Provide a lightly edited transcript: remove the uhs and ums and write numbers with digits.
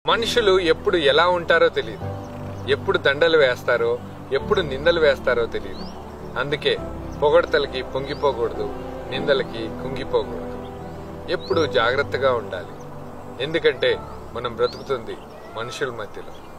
మనుషులు ఎప్పుడు ఎలా ఉంటారో తెలియదు. ఎప్పుడు దండలు వేస్తారో, ఎప్పుడు నిందలు వేస్తారో తెలియదు. అందుకే పొగడ్తలకి పొంగిపోకూడదు, నిందలకి కుంగిపోకూడదు. ఎప్పుడు జాగ్రత్తగా ఉండాలి. ఎందుకంటే మనం బ్రతుకుతుంది మనుషుల మధ్యలో.